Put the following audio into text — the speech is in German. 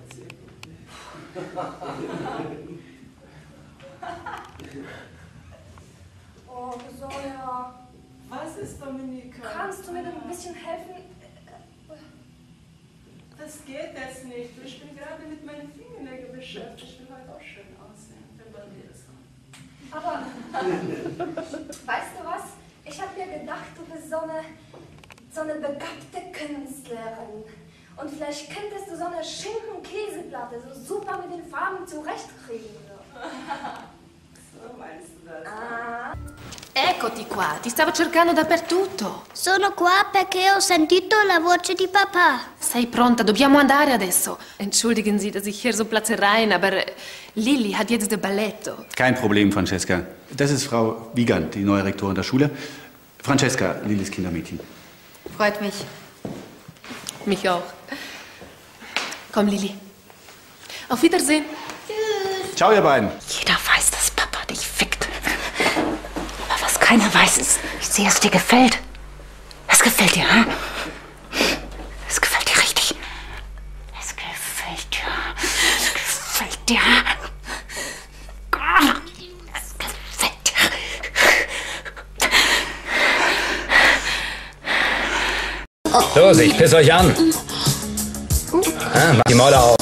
Oh, Sonja. Was ist, Dominika? Kannst du mir denn ein bisschen helfen? Das geht jetzt nicht. Ich bin gerade mit meinen Fingernägeln beschäftigt. Ich will heute auch schön aussehen. Wenn bei mir ist. Aber, weißt du was? Ich habe mir gedacht, du bist so eine begabte Künstlerin. Und vielleicht könntest du so eine Schinken-Käseplatte so super mit den Farben zurechtkriegen. So meinst du das? Ah. Eccoti qua, ti stavo cercando dappertutto. Sono qua perché ho sentito la voce di papà. Sei pronta, dobbiamo andare adesso. Entschuldigen Sie, dass ich hier so platze rein, aber Lilly hat jetzt das Balletto. Kein Problem, Francesca. Das ist Frau Wiegand, die neue Rektorin der Schule. Francesca, Lillys Kindermädchen. Freut mich. Mich auch. Komm, Lilly. Auf Wiedersehen. Tschüss. Ciao, ihr beiden. Jeder weiß, dass Papa dich fickt. Aber was keiner weiß, ist, wie sehr es dir gefällt. Es gefällt dir, hm? Es gefällt dir richtig. Es gefällt dir. Es gefällt dir. Es gefällt dir. Los, ich piss euch an. Macht die Maule auf.